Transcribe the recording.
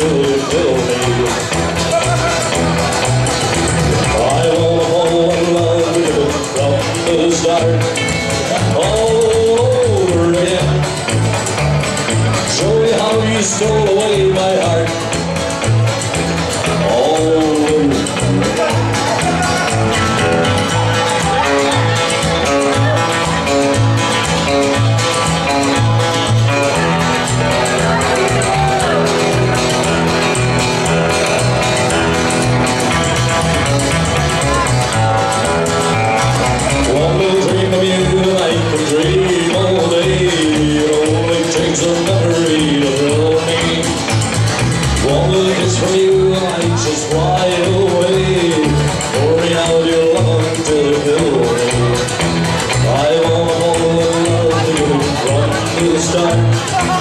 till you fill me. I wanna fall in love with you from the start, all over again. Show you how you stole away my heart, all over again. From you, I just fly away, pouring out your love till you fill me. I wanna fall in love with you from the start.